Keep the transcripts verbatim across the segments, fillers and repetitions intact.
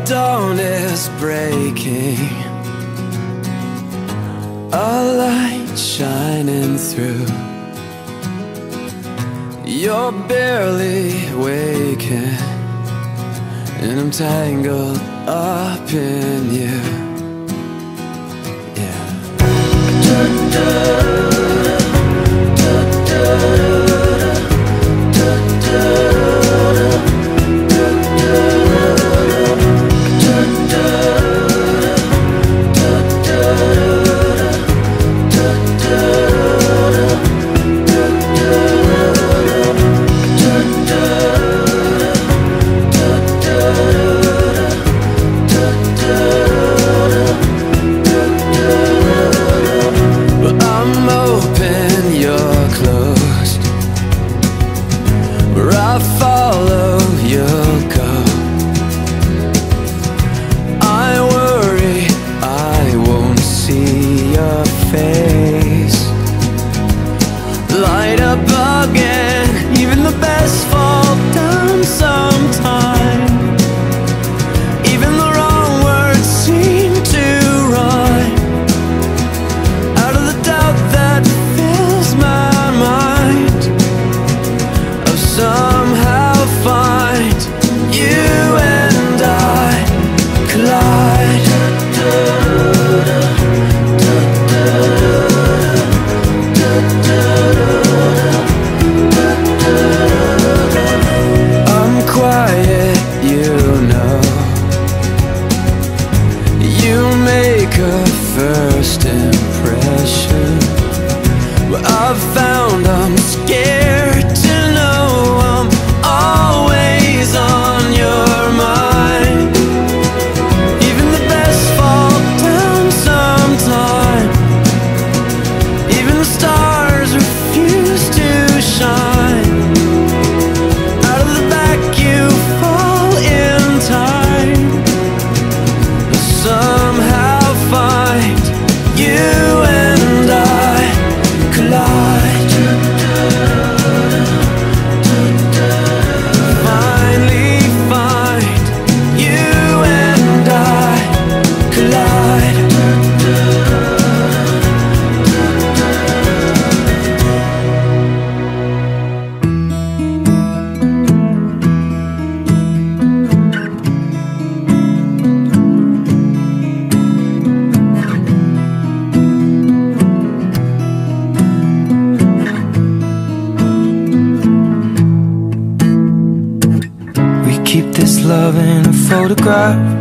dawn is breaking, a light shining through. You're barely waking, and I'm tangled up in you. Yeah. Da, da, da, da, da, da, photograph.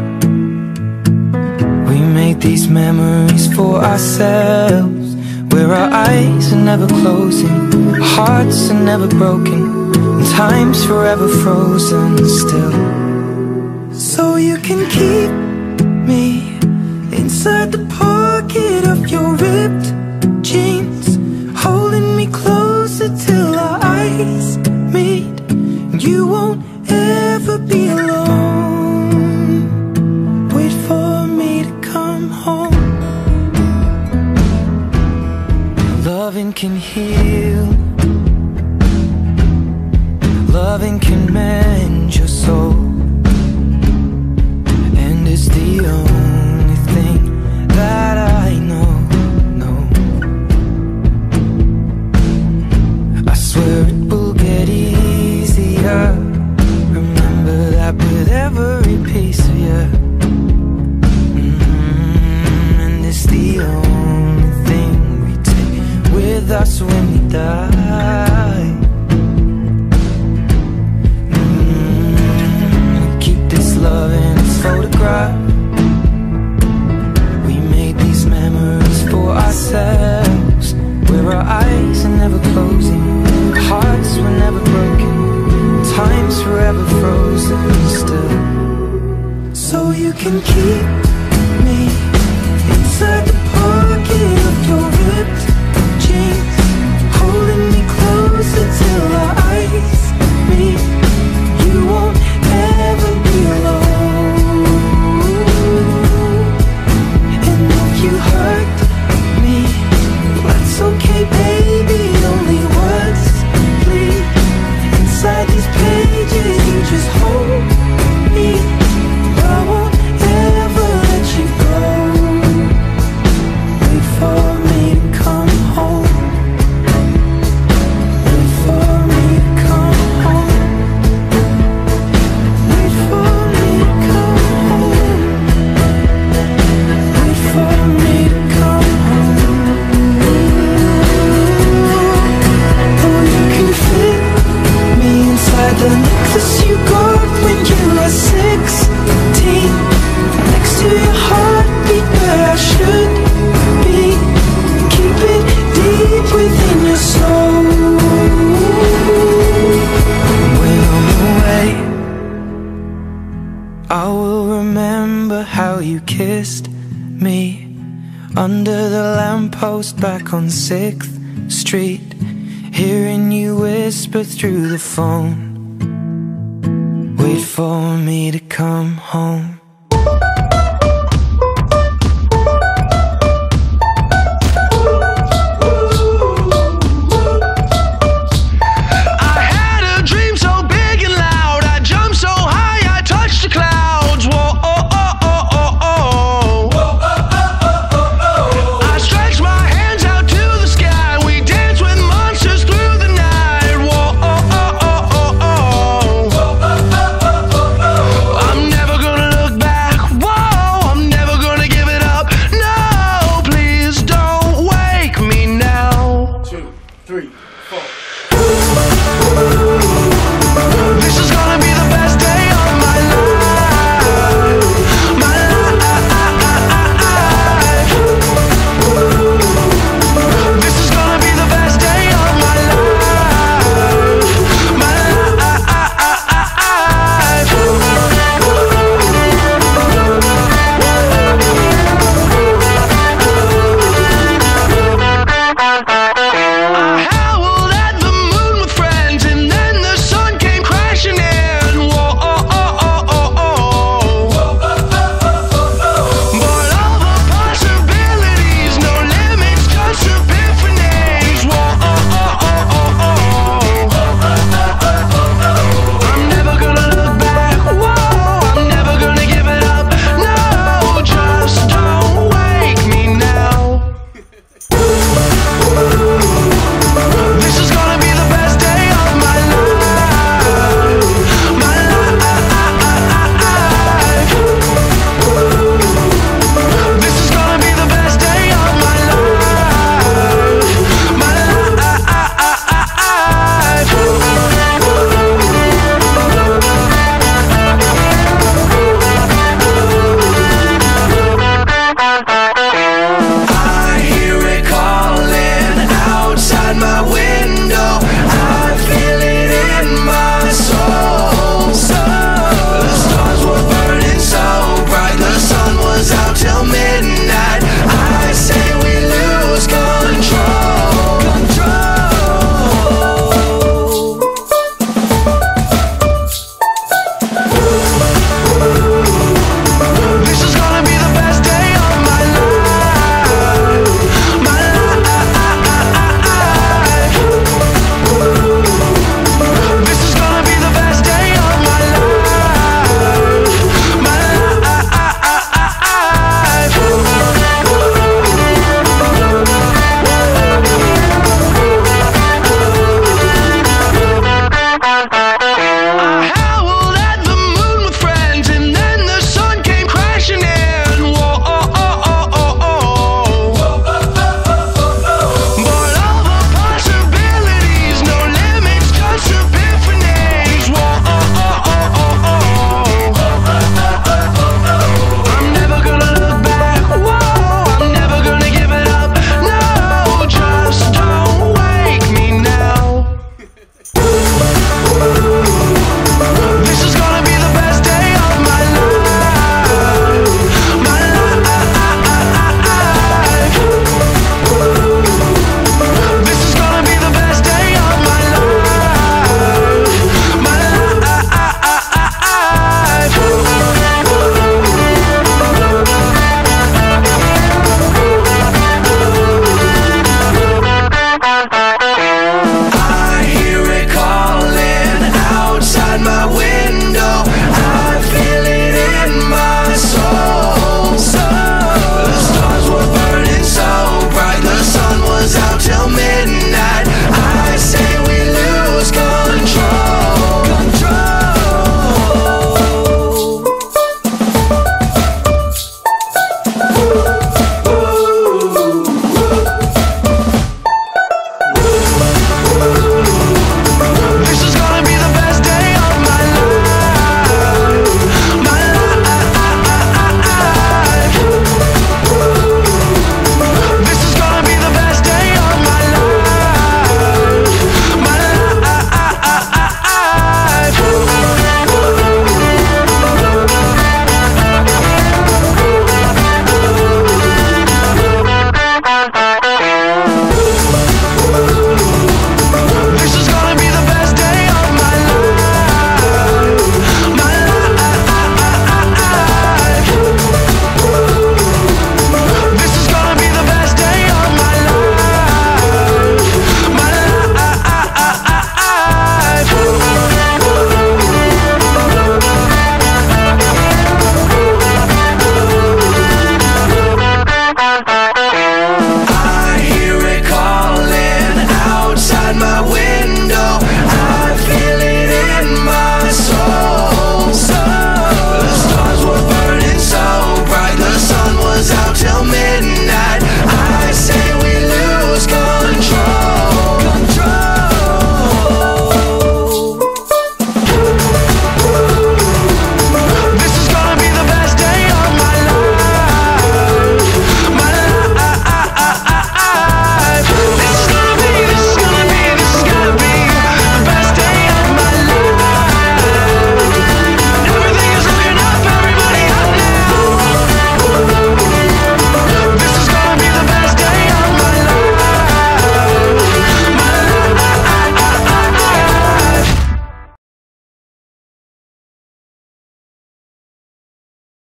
We make these memories for ourselves, where our eyes are never closing, our hearts are never broken, and time's forever frozen still. So you can keep me inside the pocket of your ripped jeans, holding me closer till our eyes meet, and you won't ever be alone. Wait for me to come home. Loving can heal, loving can mend your soul, and it's the only thing that I know, no. I swear it will get easier, remember that with every piece of you. Mm-hmm. And it's the only thing we take with us when we die. Mm-hmm. We keep this love in its photograph. We made these memories for ourselves, where our eyes are never closing, our hearts were never broken, time's forever frozen still. So you can keep me inside the pocket of your ripped jeans, holding me closer till our eyes meet. You won't ever be alone. And if you hurt me, that's okay, baby. Only words bleed inside these pages. You just hold me, I won't kissed me under the lamppost back on sixth street, hearing you whisper through the phone, wait for me to come home.